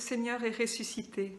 Seigneur est ressuscité.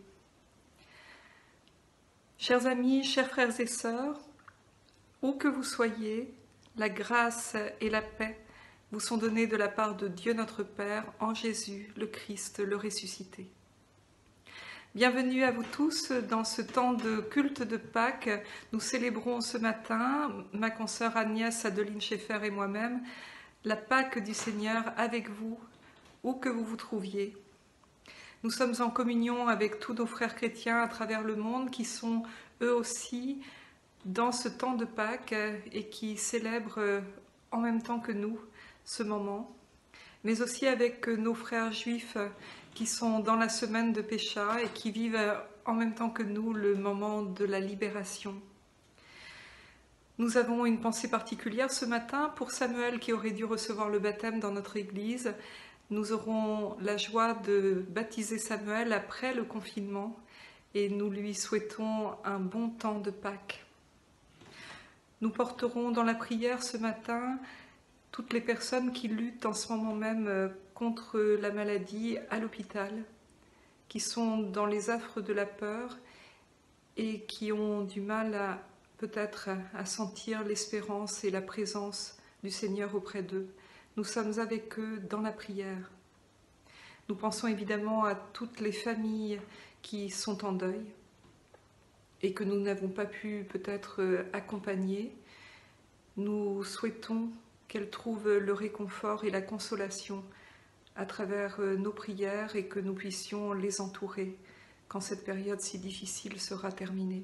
Chers amis, chers frères et sœurs, où que vous soyez, la grâce et la paix vous sont données de la part de Dieu notre Père en Jésus, le Christ, le ressuscité. Bienvenue à vous tous dans ce temps de culte de Pâques. Nous célébrons ce matin, ma consoeur Agnès Adeline Schaeffer et moi-même, la Pâque du Seigneur avec vous, où que vous vous trouviez. Nous sommes en communion avec tous nos frères chrétiens à travers le monde qui sont eux aussi dans ce temps de Pâques et qui célèbrent en même temps que nous ce moment, mais aussi avec nos frères juifs qui sont dans la semaine de Pécha et qui vivent en même temps que nous le moment de la libération. Nous avons une pensée particulière ce matin pour Samuel qui aurait dû recevoir le baptême dans notre église. Nous aurons la joie de baptiser Samuel après le confinement et nous lui souhaitons un bon temps de Pâques. Nous porterons dans la prière ce matin toutes les personnes qui luttent en ce moment même contre la maladie à l'hôpital, qui sont dans les affres de la peur et qui ont du mal peut-être à sentir l'espérance et la présence du Seigneur auprès d'eux. Nous sommes avec eux dans la prière. Nous pensons évidemment à toutes les familles qui sont en deuil et que nous n'avons pas pu peut-être accompagner. Nous souhaitons qu'elles trouvent le réconfort et la consolation à travers nos prières et que nous puissions les entourer quand cette période si difficile sera terminée.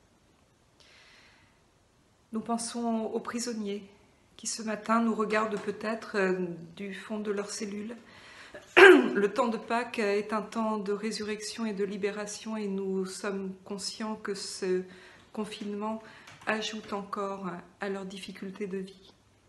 Nous pensons aux prisonniers qui ce matin nous regardent peut-être du fond de leur cellule. Le temps de Pâques est un temps de résurrection et de libération et nous sommes conscients que ce confinement ajoute encore à leurs difficultés de vie.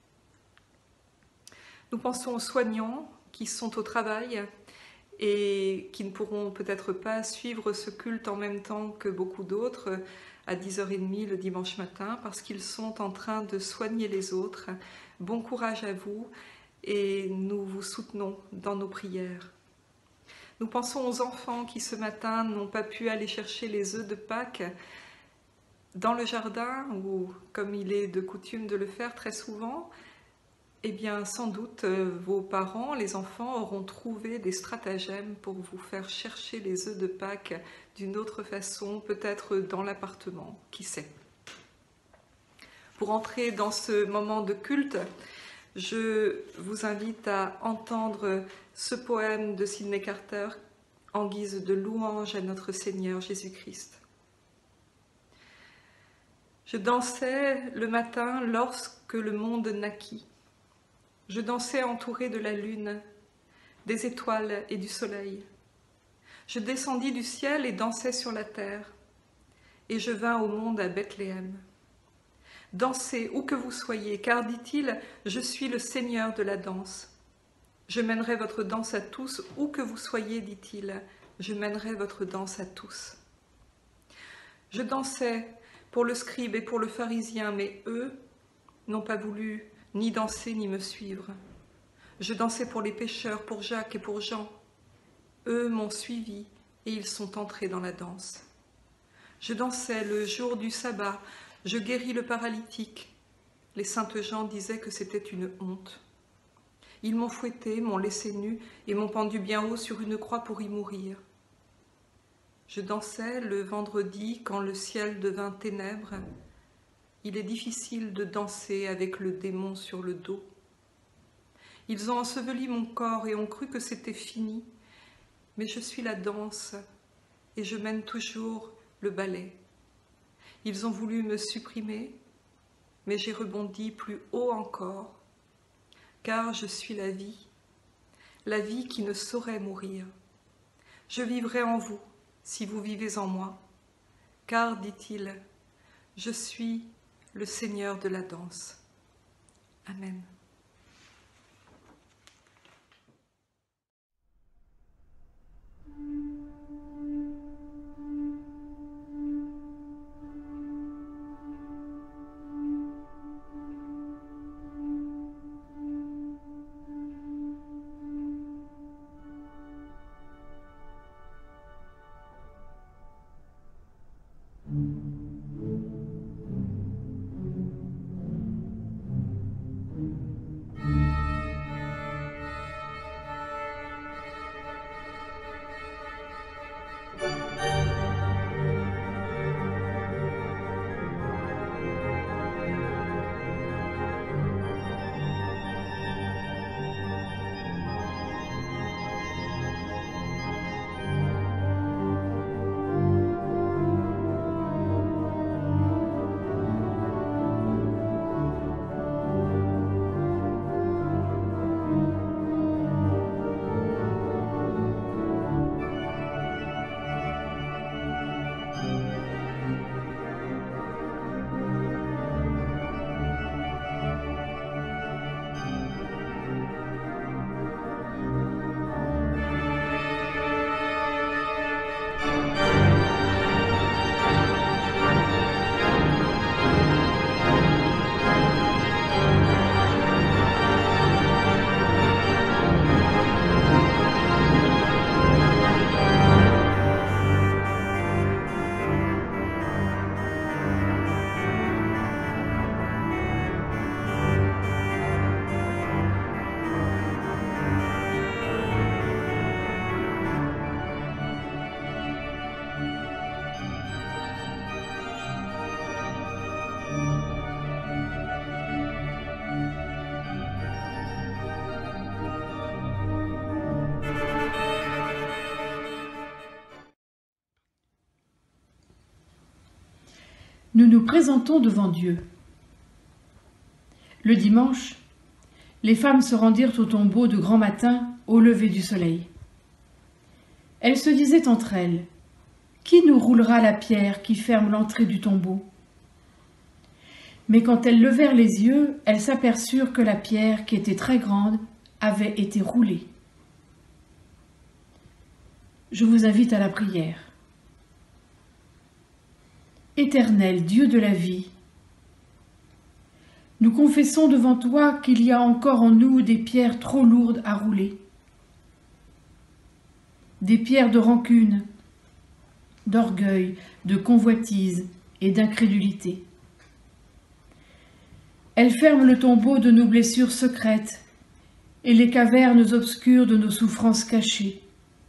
Nous pensons aux soignants qui sont au travail et qui ne pourront peut-être pas suivre ce culte en même temps que beaucoup d'autres à 10h30 le dimanche matin parce qu'ils sont en train de soigner les autres. Bon courage à vous et nous vous soutenons dans nos prières. Nous pensons aux enfants qui ce matin n'ont pas pu aller chercher les œufs de Pâques dans le jardin ou comme il est de coutume de le faire très souvent. Eh bien, sans doute, vos parents, les enfants, auront trouvé des stratagèmes pour vous faire chercher les œufs de Pâques d'une autre façon, peut-être dans l'appartement, qui sait. Pour entrer dans ce moment de culte, je vous invite à entendre ce poème de Sidney Carter en guise de louange à notre Seigneur Jésus-Christ. Je dansais le matin lorsque le monde naquit. Je dansais entouré de la lune, des étoiles et du soleil. Je descendis du ciel et dansais sur la terre, et je vins au monde à Bethléem. Dansez où que vous soyez, car, dit-il, je suis le Seigneur de la danse. Je mènerai votre danse à tous, où que vous soyez, dit-il, je mènerai votre danse à tous. Je dansais pour le scribe et pour le pharisien, mais eux n'ont pas voulu ni danser ni me suivre. Je dansais pour les pécheurs, pour Jacques et pour Jean. Eux m'ont suivi et ils sont entrés dans la danse. Je dansais le jour du sabbat, je guéris le paralytique. Les saintes gens disaient que c'était une honte. Ils m'ont fouetté, m'ont laissé nu et m'ont pendu bien haut sur une croix pour y mourir. Je dansais le vendredi quand le ciel devint ténèbres. Il est difficile de danser avec le démon sur le dos. Ils ont enseveli mon corps et ont cru que c'était fini, mais je suis la danse et je mène toujours le ballet. Ils ont voulu me supprimer, mais j'ai rebondi plus haut encore, car je suis la vie qui ne saurait mourir. Je vivrai en vous si vous vivez en moi, car, dit-il, je suis le Seigneur de la danse. Amen. nous nous présentons devant Dieu. Le dimanche, les femmes se rendirent au tombeau de grand matin au lever du soleil. Elles se disaient entre elles: « Qui nous roulera la pierre qui ferme l'entrée du tombeau ?» Mais quand elles levèrent les yeux, elles s'aperçurent que la pierre, qui était très grande, avait été roulée. Je vous invite à la prière. Éternel Dieu de la vie, nous confessons devant toi qu'il y a encore en nous des pierres trop lourdes à rouler, des pierres de rancune, d'orgueil, de convoitise et d'incrédulité. Elles ferment le tombeau de nos blessures secrètes et les cavernes obscures de nos souffrances cachées.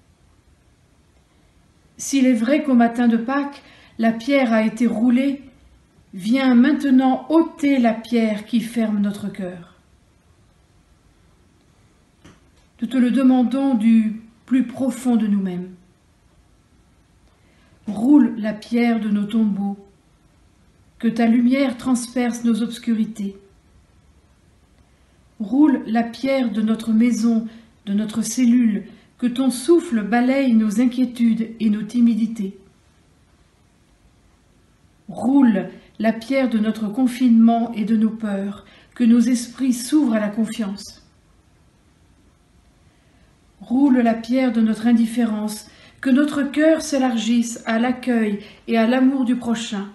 S'il est vrai qu'au matin de Pâques, la pierre a été roulée, viens maintenant ôter la pierre qui ferme notre cœur. Nous te le demandons du plus profond de nous-mêmes. Roule la pierre de nos tombeaux, que ta lumière transperce nos obscurités. Roule la pierre de notre maison, de notre cellule, que ton souffle balaye nos inquiétudes et nos timidités. Roule la pierre de notre confinement et de nos peurs, que nos esprits s'ouvrent à la confiance. Roule la pierre de notre indifférence, que notre cœur s'élargisse à l'accueil et à l'amour du prochain.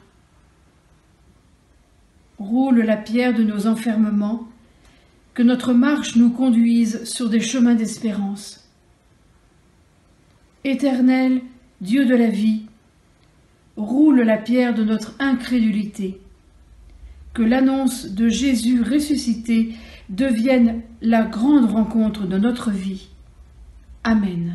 Roule la pierre de nos enfermements, que notre marche nous conduise sur des chemins d'espérance. Éternel, Dieu de la vie, roule la pierre de notre incrédulité, que l'annonce de Jésus ressuscité devienne la grande rencontre de notre vie. Amen.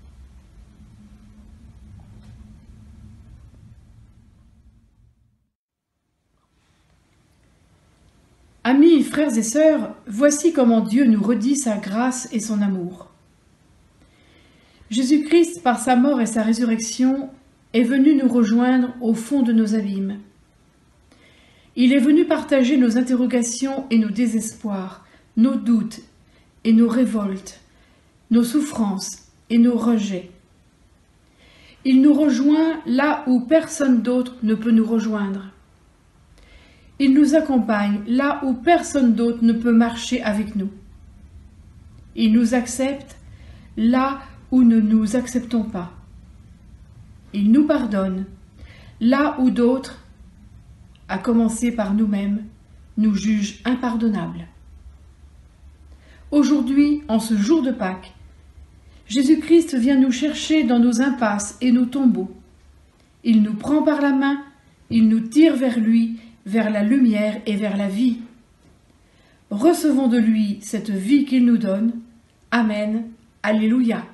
Amis, frères et sœurs, voici comment Dieu nous redit sa grâce et son amour. Jésus-Christ, par sa mort et sa résurrection, est venu nous rejoindre au fond de nos abîmes. Il est venu partager nos interrogations et nos désespoirs, nos doutes et nos révoltes, nos souffrances et nos rejets. Il nous rejoint là où personne d'autre ne peut nous rejoindre. Il nous accompagne là où personne d'autre ne peut marcher avec nous. Il nous accepte là où nous ne nous acceptons pas. Il nous pardonne là où d'autres, à commencer par nous-mêmes, nous jugent impardonnables. Aujourd'hui, en ce jour de Pâques, Jésus-Christ vient nous chercher dans nos impasses et nos tombeaux. Il nous prend par la main, il nous tire vers lui, vers la lumière et vers la vie. Recevons de lui cette vie qu'il nous donne. Amen. Alléluia.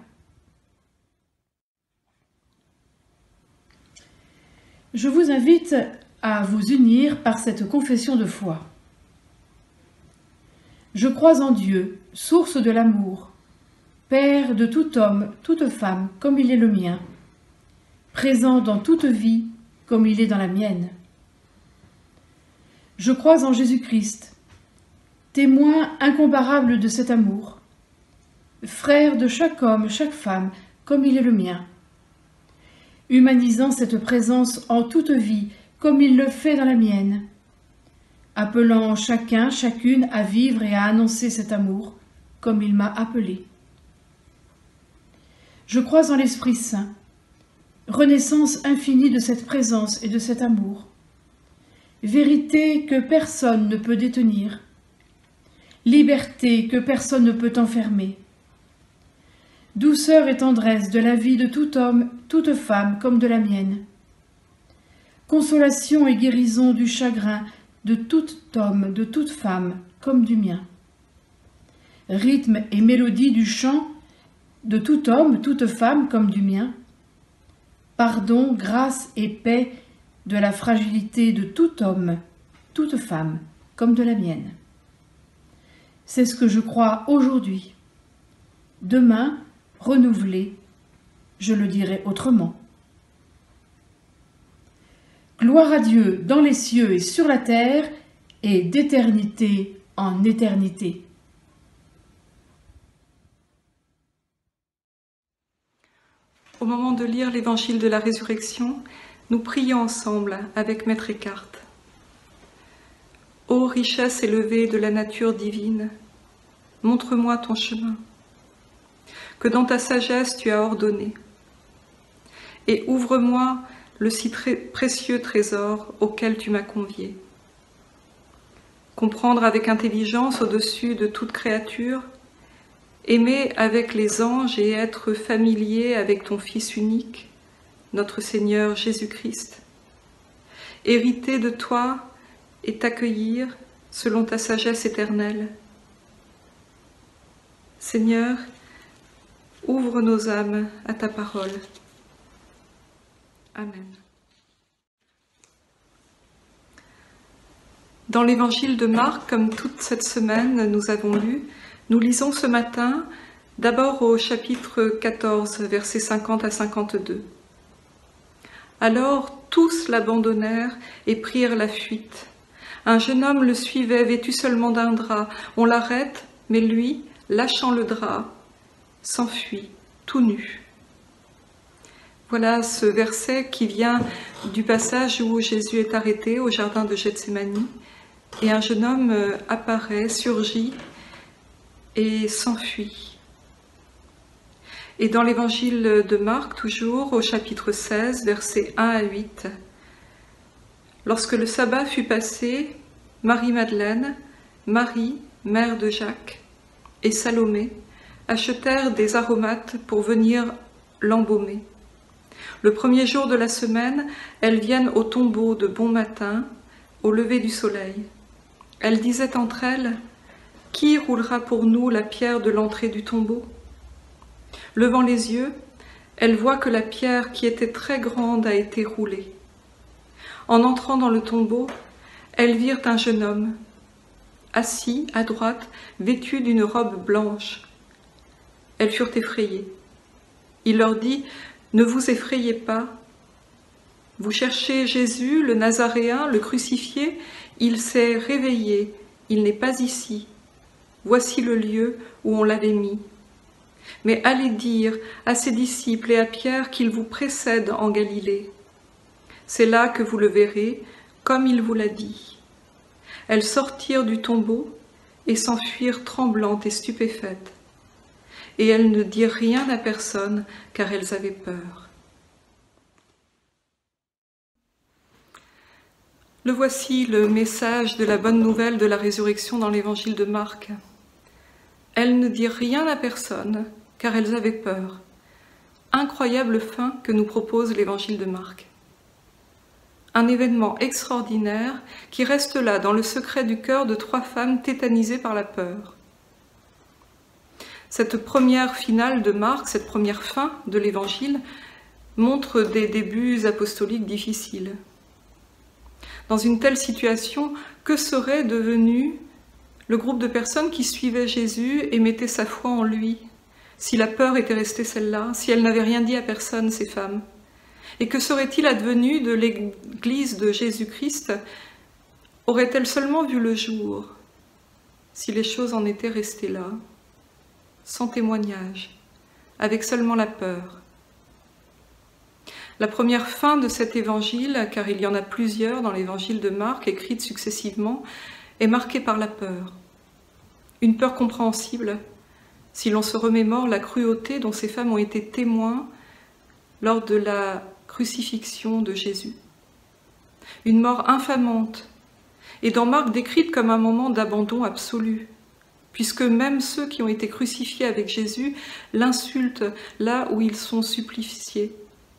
Je vous invite à vous unir par cette confession de foi. Je crois en Dieu, source de l'amour, Père de tout homme, toute femme, comme il est le mien, présent dans toute vie, comme il est dans la mienne. Je crois en Jésus-Christ, témoin incomparable de cet amour, frère de chaque homme, chaque femme, comme il est le mien, humanisant cette présence en toute vie, comme il le fait dans la mienne, appelant chacun, chacune à vivre et à annoncer cet amour, comme il m'a appelé. Je crois en l'Esprit Saint, renaissance infinie de cette présence et de cet amour, vérité que personne ne peut détenir, liberté que personne ne peut enfermer, douceur et tendresse de la vie de tout homme, toute femme comme de la mienne, consolation et guérison du chagrin de tout homme, de toute femme comme du mien, rythme et mélodie du chant de tout homme, toute femme comme du mien, pardon, grâce et paix de la fragilité de tout homme, toute femme, comme de la mienne. C'est ce que je crois aujourd'hui. Demain, renouvelé, je le dirai autrement. Gloire à Dieu dans les cieux et sur la terre, et d'éternité en éternité. Au moment de lire l'évangile de la résurrection, nous prions ensemble avec Maître Eckhart. Ô richesse élevée de la nature divine, montre-moi ton chemin, que dans ta sagesse tu as ordonné, et ouvre-moi le si précieux trésor auquel tu m'as convié. Comprendre avec intelligence au-dessus de toute créature, aimer avec les anges et être familier avec ton Fils unique, notre Seigneur Jésus-Christ. Hériter de toi et t'accueillir selon ta sagesse éternelle. Seigneur, ouvre nos âmes à ta parole. Amen. Dans l'évangile de Marc, comme toute cette semaine nous avons lu, nous lisons ce matin d'abord au chapitre 14, versets 50 à 52. Alors tous l'abandonnèrent et prirent la fuite. Un jeune homme le suivait, vêtu seulement d'un drap. On l'arrête, mais lui, lâchant le drap, s'enfuit, tout nu. Voilà ce verset qui vient du passage où Jésus est arrêté au jardin de Gethsémani, et un jeune homme apparaît, surgit et s'enfuit. Et dans l'évangile de Marc, toujours au chapitre 16, versets 1 à 8, lorsque le sabbat fut passé, Marie-Madeleine, Marie, mère de Jacques, et Salomé achetèrent des aromates pour venir l'embaumer. Le premier jour de la semaine, elles viennent au tombeau de bon matin, au lever du soleil. Elles disaient entre elles, « Qui roulera pour nous la pierre de l'entrée du tombeau ?» Levant les yeux, elles voient que la pierre qui était très grande a été roulée. En entrant dans le tombeau, elles virent un jeune homme, assis à droite, vêtu d'une robe blanche. Elles furent effrayées. Il leur dit, « Ne vous effrayez pas. Vous cherchez Jésus, le Nazaréen, le crucifié. Il s'est réveillé. Il n'est pas ici. Voici le lieu où on l'avait mis. Mais allez dire à ses disciples et à Pierre qu'il vous précède en Galilée. C'est là que vous le verrez, comme il vous l'a dit. » Elles sortirent du tombeau et s'enfuirent tremblantes et stupéfaites. Et elles ne dirent rien à personne, car elles avaient peur. Le voici le message de la bonne nouvelle de la résurrection dans l'évangile de Marc. Elles ne dirent rien à personne, car elles avaient peur. Incroyable fin que nous propose l'évangile de Marc. Un événement extraordinaire qui reste là dans le secret du cœur de 3 femmes tétanisées par la peur. Cette première finale de Marc, cette première fin de l'évangile, montre des débuts apostoliques difficiles. Dans une telle situation, que serait devenu le groupe de personnes qui suivaient Jésus et mettaient sa foi en lui, si la peur était restée celle-là, si elles n'avaient rien dit à personne, ces femmes? Et que serait-il advenu de l'Église de Jésus-Christ? Aurait-elle seulement vu le jour, si les choses en étaient restées là, sans témoignage, avec seulement la peur? La première fin de cet évangile, car il y en a plusieurs dans l'évangile de Marc, écrites successivement, est marquée par la peur. Une peur compréhensible, si l'on se remémore la cruauté dont ces femmes ont été témoins lors de la crucifixion de Jésus. Une mort infamante, et dans Marc décrite comme un moment d'abandon absolu, puisque même ceux qui ont été crucifiés avec Jésus l'insultent là où ils sont suppliciés.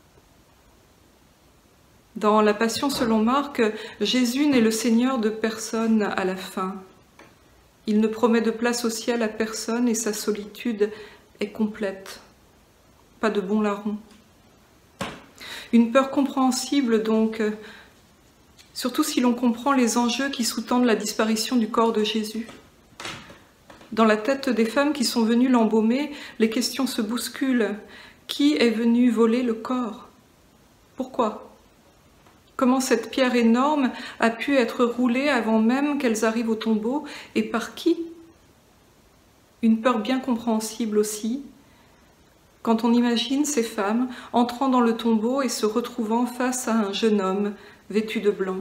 Dans la Passion selon Marc, Jésus n'est le Seigneur de personne à la fin. Il ne promet de place au ciel à personne et sa solitude est complète. Pas de bon larron. Une peur compréhensible donc, surtout si l'on comprend les enjeux qui sous-tendent la disparition du corps de Jésus. Dans la tête des femmes qui sont venues l'embaumer, les questions se bousculent. Qui est venu voler le corps? Pourquoi? Comment cette pierre énorme a pu être roulée avant même qu'elles arrivent au tombeau, et par qui? Une peur bien compréhensible aussi, quand on imagine ces femmes entrant dans le tombeau et se retrouvant face à un jeune homme vêtu de blanc.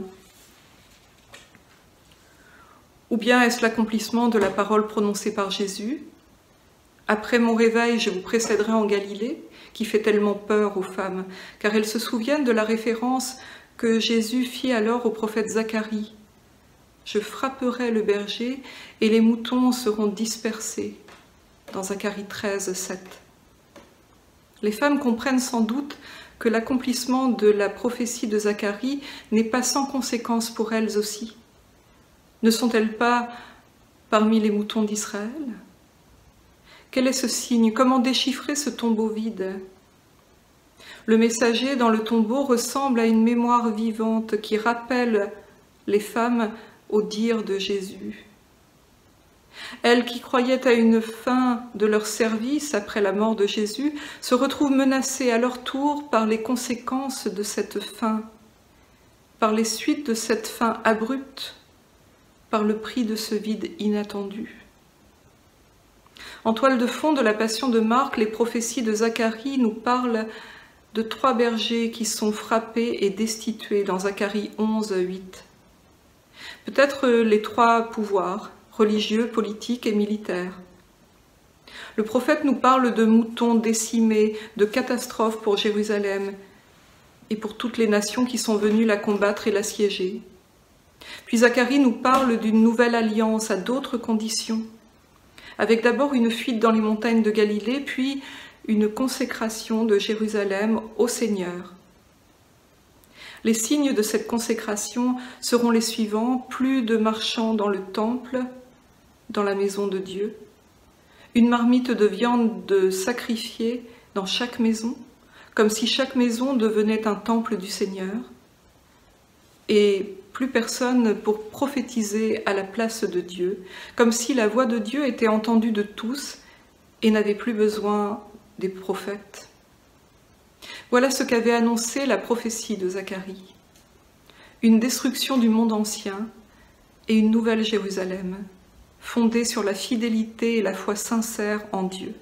Ou bien est-ce l'accomplissement de la parole prononcée par Jésus? Après mon réveil, je vous précéderai en Galilée, qui fait tellement peur aux femmes, car elles se souviennent de la référence que Jésus fit alors au prophète Zacharie. Je frapperai le berger et les moutons seront dispersés, dans Zacharie 13, 7. Les femmes comprennent sans doute que l'accomplissement de la prophétie de Zacharie n'est pas sans conséquence pour elles aussi. Ne sont-elles pas parmi les moutons d'Israël? Quel est ce signe? Comment déchiffrer ce tombeau vide? Le messager dans le tombeau ressemble à une mémoire vivante qui rappelle les femmes au dire de Jésus. Elles qui croyaient à une fin de leur service après la mort de Jésus se retrouvent menacées à leur tour par les conséquences de cette fin, par les suites de cette fin abrupte, par le prix de ce vide inattendu. En toile de fond de la Passion de Marc, les prophéties de Zacharie nous parlent de 3 bergers qui sont frappés et destitués dans Zacharie 11, 8. Peut-être les 3 pouvoirs, religieux, politiques et militaires. Le prophète nous parle de moutons décimés, de catastrophes pour Jérusalem et pour toutes les nations qui sont venues la combattre et l'assiéger. Puis Zacharie nous parle d'une nouvelle alliance à d'autres conditions, avec d'abord une fuite dans les montagnes de Galilée, puis une consécration de Jérusalem au Seigneur. Les signes de cette consécration seront les suivants: plus de marchands dans le temple, dans la maison de Dieu, une marmite de viande sacrifiée dans chaque maison, comme si chaque maison devenait un temple du Seigneur, et plus personne pour prophétiser à la place de Dieu, comme si la voix de Dieu était entendue de tous et n'avait plus besoin des prophètes. Voilà ce qu'avait annoncé la prophétie de Zacharie: une destruction du monde ancien et une nouvelle Jérusalem, fondée sur la fidélité et la foi sincère en Dieu.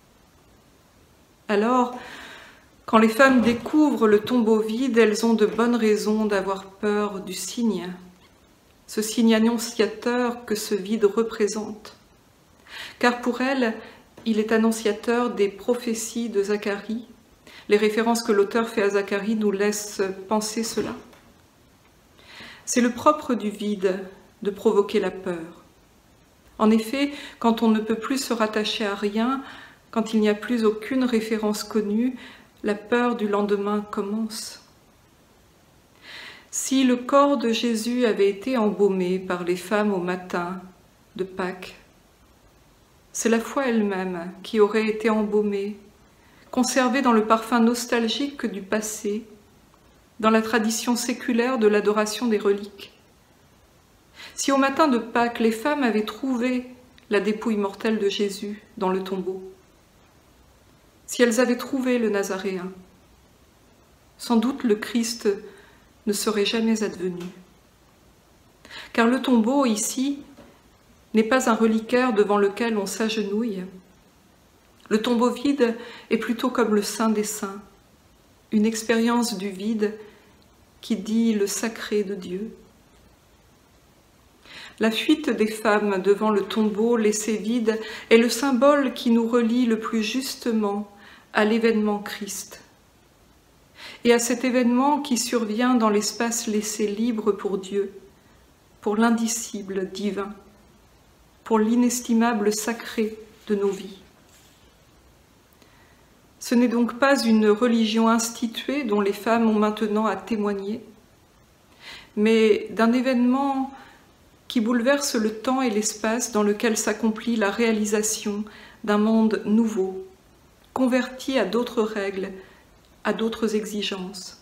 Alors, quand les femmes découvrent le tombeau vide, elles ont de bonnes raisons d'avoir peur du signe, ce signe annonciateur que ce vide représente. Car pour elles, il est annonciateur des prophéties de Zacharie. Les références que l'auteur fait à Zacharie nous laissent penser cela. C'est le propre du vide de provoquer la peur. En effet, quand on ne peut plus se rattacher à rien, quand il n'y a plus aucune référence connue, la peur du lendemain commence. Si le corps de Jésus avait été embaumé par les femmes au matin de Pâques, c'est la foi elle-même qui aurait été embaumée, conservée dans le parfum nostalgique du passé, dans la tradition séculaire de l'adoration des reliques. Si au matin de Pâques, les femmes avaient trouvé la dépouille mortelle de Jésus dans le tombeau, si elles avaient trouvé le Nazaréen, sans doute le Christ ne serait jamais advenu. Car le tombeau, ici, n'est pas un reliquaire devant lequel on s'agenouille. Le tombeau vide est plutôt comme le Saint des Saints, une expérience du vide qui dit le sacré de Dieu. La fuite des femmes devant le tombeau laissé vide est le symbole qui nous relie le plus justement à l'événement Christ, et à cet événement qui survient dans l'espace laissé libre pour Dieu, pour l'indicible divin, pour l'inestimable sacré de nos vies. Ce n'est donc pas une religion instituée dont les femmes ont maintenant à témoigner, mais d'un événement qui bouleverse le temps et l'espace dans lequel s'accomplit la réalisation d'un monde nouveau, converti à d'autres règles, à d'autres exigences.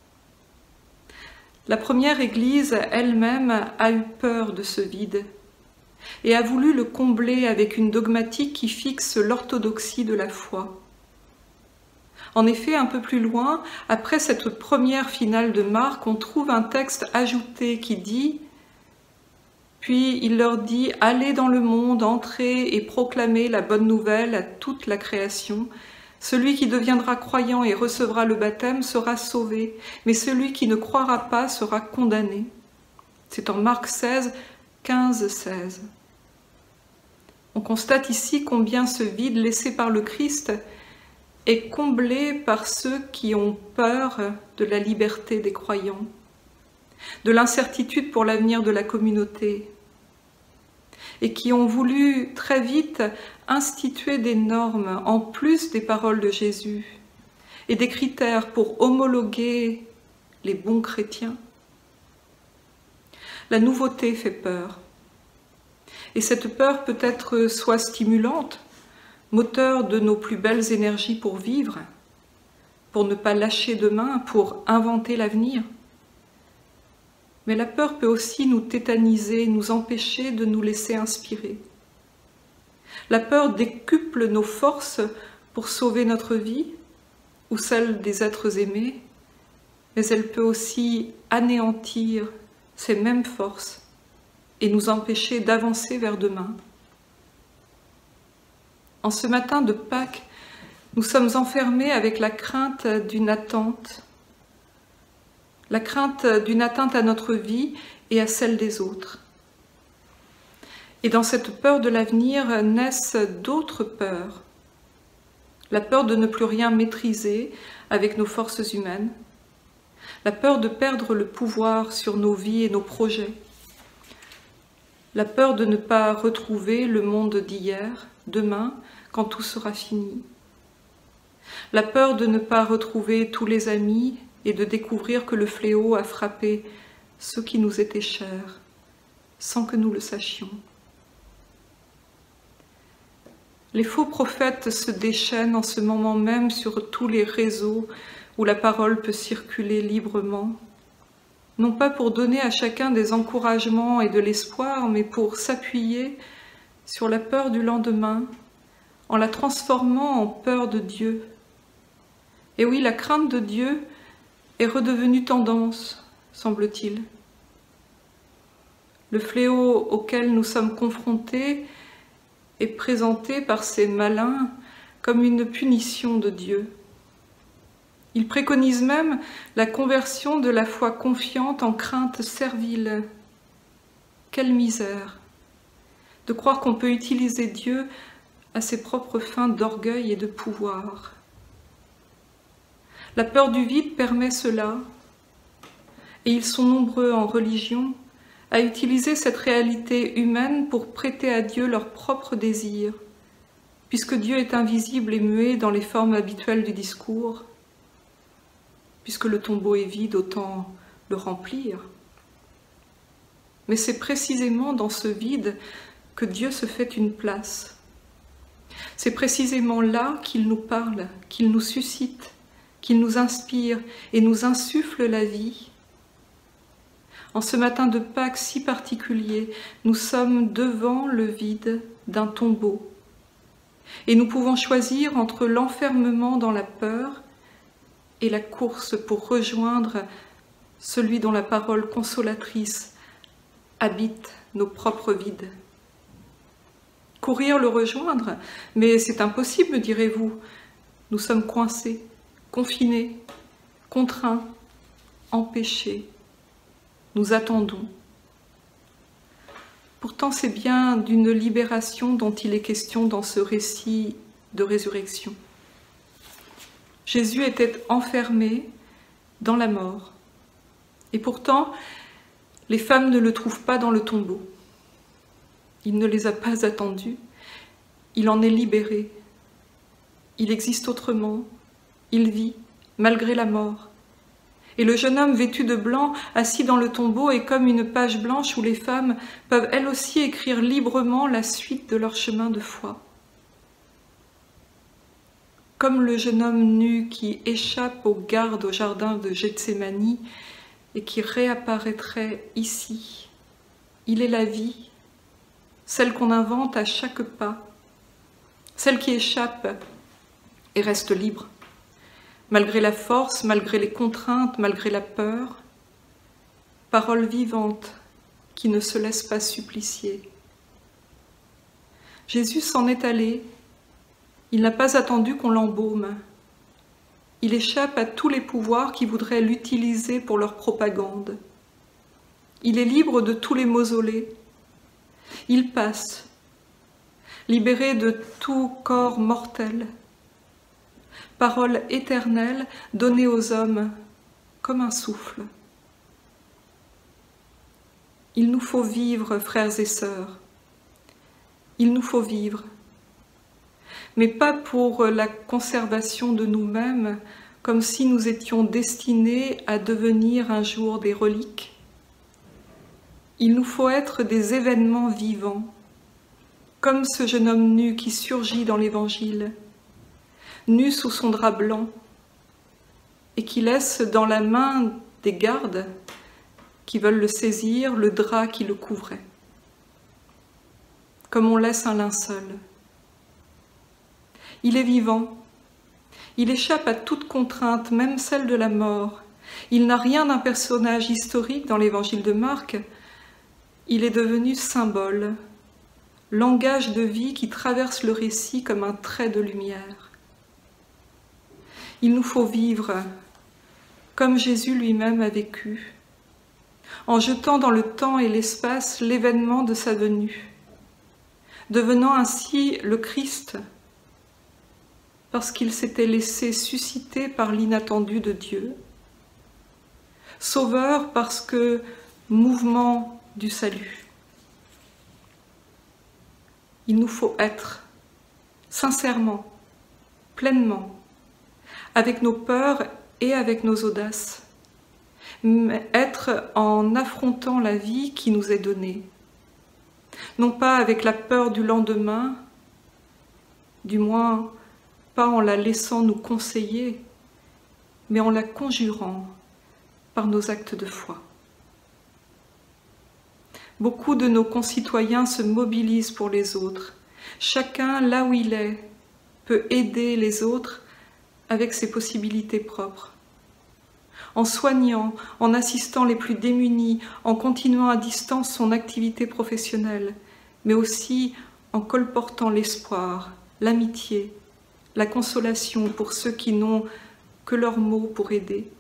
La première Église elle-même a eu peur de ce vide et a voulu le combler avec une dogmatique qui fixe l'orthodoxie de la foi. En effet, un peu plus loin, après cette première finale de Marc, on trouve un texte ajouté qui dit « Puis il leur dit, allez dans le monde, entrez et proclamez la bonne nouvelle à toute la création. Celui qui deviendra croyant et recevra le baptême sera sauvé, mais celui qui ne croira pas sera condamné. » C'est en Marc 16, 15-16. On constate ici combien ce vide laissé par le Christ est comblé par ceux qui ont peur de la liberté des croyants, de l'incertitude pour l'avenir de la communauté, et qui ont voulu très vite instituer des normes en plus des paroles de Jésus et des critères pour homologuer les bons chrétiens. La nouveauté fait peur. Et cette peur peut être soit stimulante, moteur de nos plus belles énergies pour vivre, pour ne pas lâcher demain, pour inventer l'avenir. Mais la peur peut aussi nous tétaniser, nous empêcher de nous laisser inspirer. La peur décuple nos forces pour sauver notre vie ou celle des êtres aimés, mais elle peut aussi anéantir ces mêmes forces et nous empêcher d'avancer vers demain. En ce matin de Pâques, nous sommes enfermés avec la crainte d'une attente, la crainte d'une atteinte à notre vie et à celle des autres. Et dans cette peur de l'avenir naissent d'autres peurs. La peur de ne plus rien maîtriser avec nos forces humaines, la peur de perdre le pouvoir sur nos vies et nos projets, la peur de ne pas retrouver le monde d'hier, demain, quand tout sera fini. La peur de ne pas retrouver tous les amis et de découvrir que le fléau a frappé ceux qui nous étaient chers, sans que nous le sachions. Les faux prophètes se déchaînent en ce moment même sur tous les réseaux où la parole peut circuler librement, non pas pour donner à chacun des encouragements et de l'espoir, mais pour s'appuyer sur la peur du lendemain, en la transformant en peur de Dieu. Et oui, la crainte de Dieu est redevenue tendance, semble-t-il. Le fléau auquel nous sommes confrontés est présenté par ces malins comme une punition de Dieu. Il préconise même la conversion de la foi confiante en crainte servile. Quelle misère de croire qu'on peut utiliser Dieu à ses propres fins d'orgueil et de pouvoir. La peur du vide permet cela, et ils sont nombreux en religion à utiliser cette réalité humaine pour prêter à Dieu leurs propres désirs, puisque Dieu est invisible et muet dans les formes habituelles du discours. Puisque le tombeau est vide, autant le remplir. Mais c'est précisément dans ce vide que Dieu se fait une place. C'est précisément là qu'il nous parle, qu'il nous suscite, qu'il nous inspire et nous insuffle la vie. En ce matin de Pâques si particulier, nous sommes devant le vide d'un tombeau. Et nous pouvons choisir entre l'enfermement dans la peur et la course pour rejoindre celui dont la parole consolatrice habite nos propres vides. Courir le rejoindre, mais c'est impossible, me direz-vous. Nous sommes coincés, confinés, contraints, empêchés. Nous attendons. Pourtant, c'est bien d'une libération dont il est question dans ce récit de résurrection. Jésus était enfermé dans la mort. Et pourtant, les femmes ne le trouvent pas dans le tombeau. Il ne les a pas attendues. Il en est libéré. Il existe autrement. Il vit, malgré la mort. Et le jeune homme vêtu de blanc, assis dans le tombeau, est comme une page blanche où les femmes peuvent elles aussi écrire librement la suite de leur chemin de foi. Comme le jeune homme nu qui échappe aux gardes au jardin de Gethsémani et qui réapparaîtrait ici. Il est la vie, celle qu'on invente à chaque pas, celle qui échappe et reste libre. malgré la force, malgré les contraintes, malgré la peur. Parole vivante qui ne se laisse pas supplicier. Jésus s'en est allé, il n'a pas attendu qu'on l'embaume. Il échappe à tous les pouvoirs qui voudraient l'utiliser pour leur propagande. Il est libre de tous les mausolées. Il passe, libéré de tout corps mortel. Parole éternelle donnée aux hommes comme un souffle. Il nous faut vivre, frères et sœurs. Il nous faut vivre. Mais pas pour la conservation de nous-mêmes, comme si nous étions destinés à devenir un jour des reliques. Il nous faut être des événements vivants, comme ce jeune homme nu qui surgit dans l'Évangile, nu sous son drap blanc, et qui laisse dans la main des gardes qui veulent le saisir le drap qui le couvrait, comme on laisse un linceul. Il est vivant, il échappe à toute contrainte, même celle de la mort. Il n'a rien d'un personnage historique dans l'Évangile de Marc. Il est devenu symbole, langage de vie qui traverse le récit comme un trait de lumière. Il nous faut vivre comme Jésus lui-même a vécu, en jetant dans le temps et l'espace l'événement de sa venue, devenant ainsi le Christ, parce qu'il s'était laissé susciter par l'inattendu de Dieu, Sauveur parce que mouvement du salut. Il nous faut être sincèrement, pleinement, avec nos peurs et avec nos audaces, être en affrontant la vie qui nous est donnée, non pas avec la peur du lendemain, du moins pas en la laissant nous conseiller, mais en la conjurant par nos actes de foi. Beaucoup de nos concitoyens se mobilisent pour les autres. Chacun, là où il est, peut aider les autres avec ses possibilités propres. En soignant, en assistant les plus démunis, en continuant à distance son activité professionnelle, mais aussi en colportant l'espoir, l'amitié, la consolation pour ceux qui n'ont que leurs mots pour aider.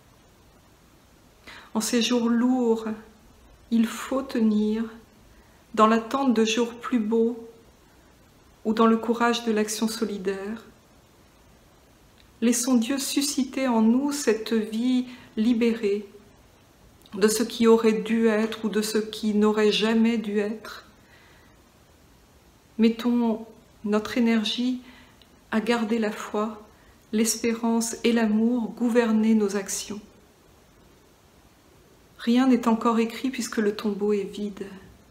En ces jours lourds, il faut tenir dans l'attente de jours plus beaux ou dans le courage de l'action solidaire. Laissons Dieu susciter en nous cette vie libérée de ce qui aurait dû être ou de ce qui n'aurait jamais dû être. Mettons notre énergie à garder la foi, l'espérance et l'amour gouverner nos actions. Rien n'est encore écrit puisque le tombeau est vide.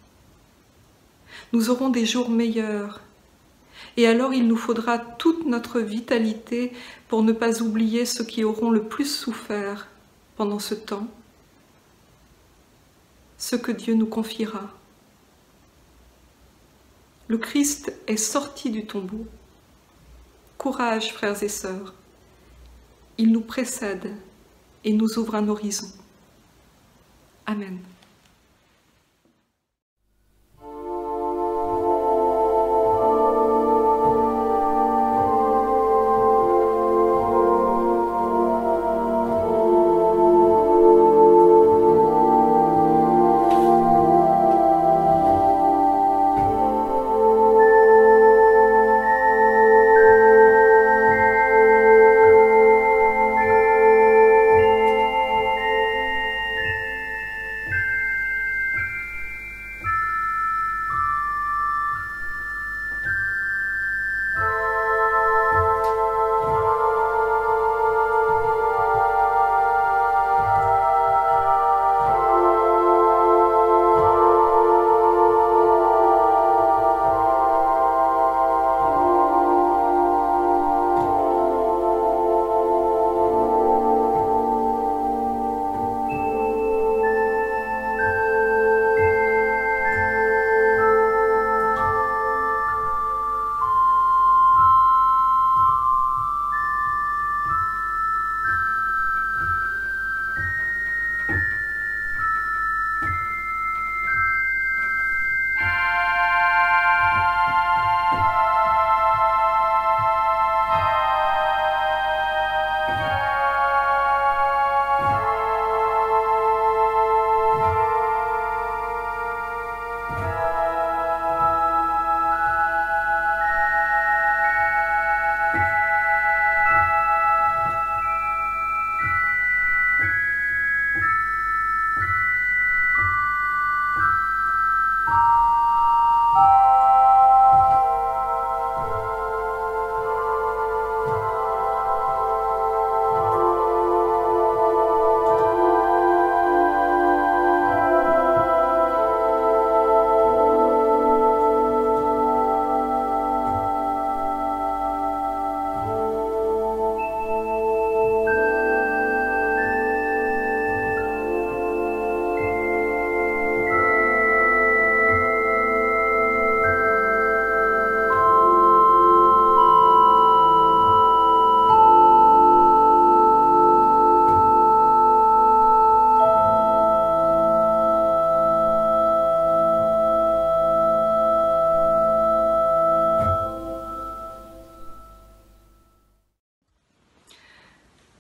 Nous aurons des jours meilleurs, et alors il nous faudra toute notre vitalité pour ne pas oublier ceux qui auront le plus souffert pendant ce temps, ce que Dieu nous confiera. Le Christ est sorti du tombeau. Courage, frères et sœurs. Il nous précède et nous ouvre un horizon. Amen.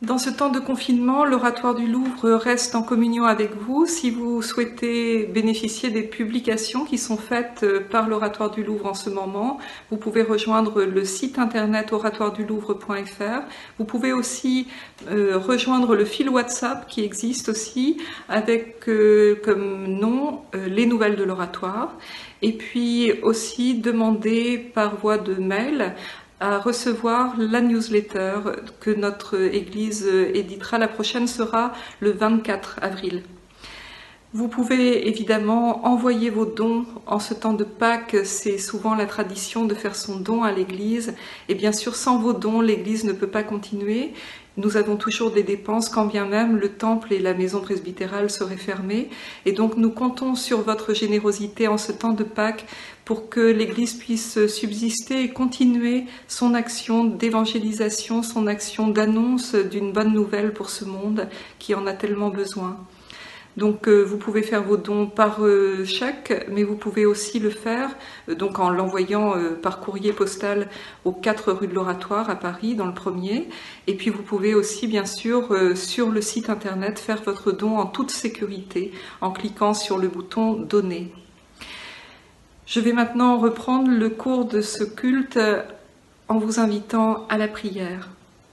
Dans ce temps de confinement, l'Oratoire du Louvre reste en communion avec vous. Si vous souhaitez bénéficier des publications qui sont faites par l'Oratoire du Louvre en ce moment, vous pouvez rejoindre le site internet oratoiredulouvre.fr. Vous pouvez aussi rejoindre le fil WhatsApp qui existe aussi avec comme nom les nouvelles de l'Oratoire. Et puis aussi demander par voie de mail à recevoir la newsletter que notre Église éditera. La prochaine sera le 24 avril. Vous pouvez évidemment envoyer vos dons en ce temps de Pâques. C'est souvent la tradition de faire son don à l'Église. Et bien sûr, sans vos dons, l'Église ne peut pas continuer. Nous avons toujours des dépenses, quand bien même le temple et la maison presbytérale seraient fermés. Et donc nous comptons sur votre générosité en ce temps de Pâques pour que l'Église puisse subsister et continuer son action d'évangélisation, son action d'annonce d'une bonne nouvelle pour ce monde qui en a tellement besoin. Donc vous pouvez faire vos dons par chèque, mais vous pouvez aussi le faire donc en l'envoyant par courrier postal aux 4 rue de l'Oratoire à Paris, dans le premier. Et puis vous pouvez aussi bien sûr sur le site internet faire votre don en toute sécurité en cliquant sur le bouton « Donner ». Je vais maintenant reprendre le cours de ce culte en vous invitant à la prière.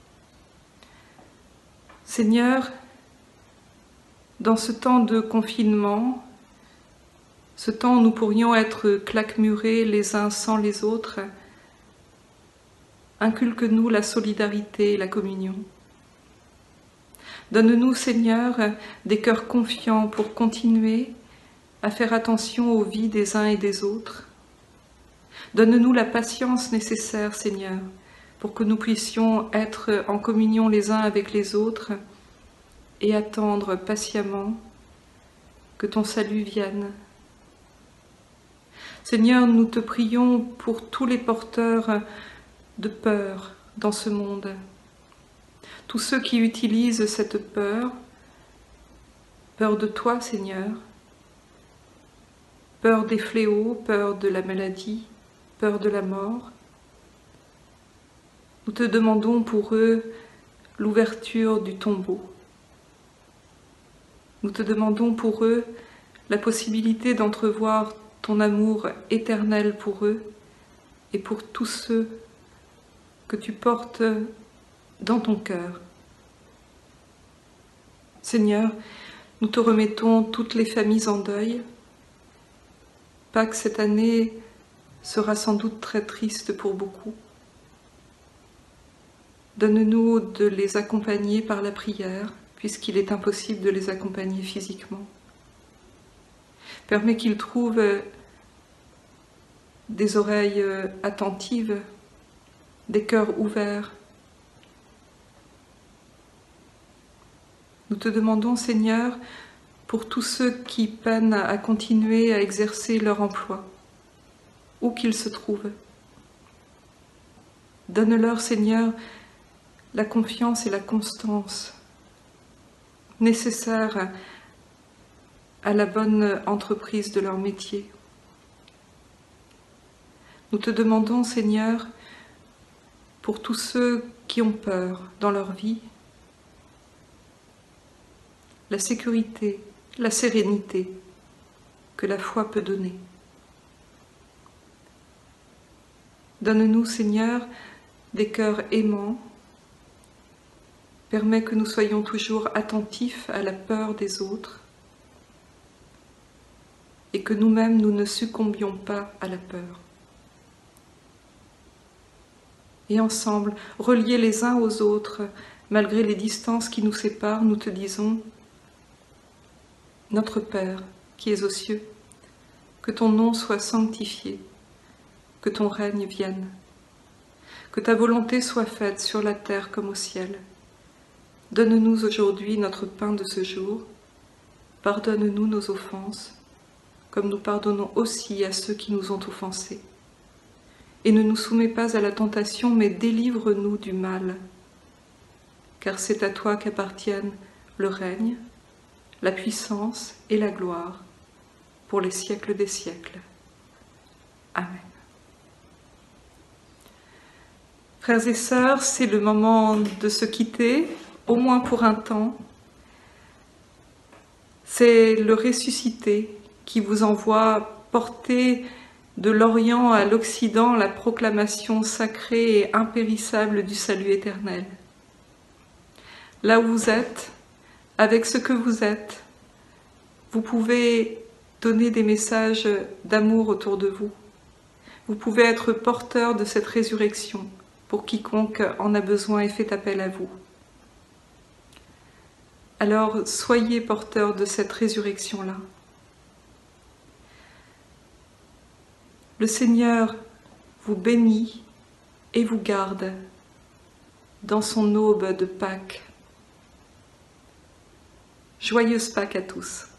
Seigneur, dans ce temps de confinement, ce temps où nous pourrions être claquemurés les uns sans les autres, inculque-nous la solidarité et la communion. Donne-nous, Seigneur, des cœurs confiants pour continuer à faire attention aux vies des uns et des autres. Donne-nous la patience nécessaire, Seigneur, pour que nous puissions être en communion les uns avec les autres et attendre patiemment que ton salut vienne. Seigneur, nous te prions pour tous les porteurs de peur dans ce monde, tous ceux qui utilisent cette peur, peur de toi, Seigneur, peur des fléaux, peur de la maladie, peur de la mort. Nous te demandons pour eux l'ouverture du tombeau. Nous te demandons pour eux la possibilité d'entrevoir ton amour éternel pour eux et pour tous ceux que tu portes dans ton cœur. Seigneur, nous te remettons toutes les familles en deuil. Pâques cette année sera sans doute très triste pour beaucoup. Donne-nous de les accompagner par la prière, puisqu'il est impossible de les accompagner physiquement. Permets qu'ils trouvent des oreilles attentives, des cœurs ouverts. Nous te demandons, Seigneur, pour tous ceux qui peinent à continuer à exercer leur emploi, où qu'ils se trouvent. Donne-leur, Seigneur, la confiance et la constance nécessaires à la bonne entreprise de leur métier. Nous te demandons, Seigneur, pour tous ceux qui ont peur dans leur vie, la sécurité, la sérénité que la foi peut donner. Donne-nous, Seigneur, des cœurs aimants. Permets que nous soyons toujours attentifs à la peur des autres et que nous-mêmes nous ne succombions pas à la peur. Et ensemble, reliés les uns aux autres, malgré les distances qui nous séparent, nous te disons: Notre Père, qui es aux cieux, que ton nom soit sanctifié, que ton règne vienne, que ta volonté soit faite sur la terre comme au ciel. Donne-nous aujourd'hui notre pain de ce jour. Pardonne-nous nos offenses, comme nous pardonnons aussi à ceux qui nous ont offensés. Et ne nous soumets pas à la tentation, mais délivre-nous du mal. Car c'est à toi qu'appartiennent le règne, la puissance et la gloire, pour les siècles des siècles. Amen. Frères et sœurs, c'est le moment de se quitter au moins pour un temps, c'est le ressuscité qui vous envoie porter de l'Orient à l'Occident la proclamation sacrée et impérissable du salut éternel. Là où vous êtes, avec ce que vous êtes, vous pouvez donner des messages d'amour autour de vous. Vous pouvez être porteur de cette résurrection pour quiconque en a besoin et fait appel à vous. Alors soyez porteur de cette résurrection-là. Le Seigneur vous bénit et vous garde dans son aube de Pâques. Joyeuse Pâques à tous.